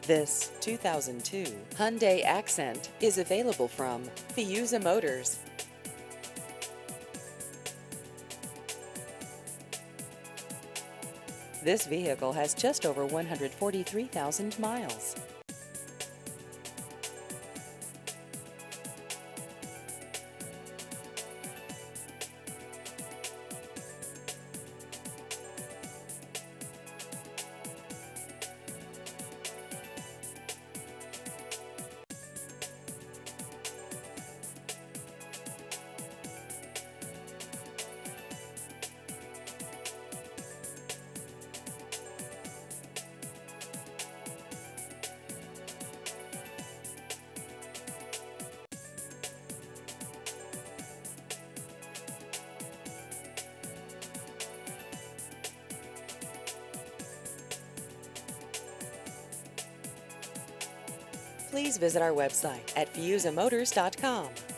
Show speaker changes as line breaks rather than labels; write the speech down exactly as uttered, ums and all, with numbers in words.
This two thousand two Hyundai Accent is available from Fiuza Motors. This vehicle has just over one hundred forty-three thousand miles. Please visit our website at fiuza motors dot com.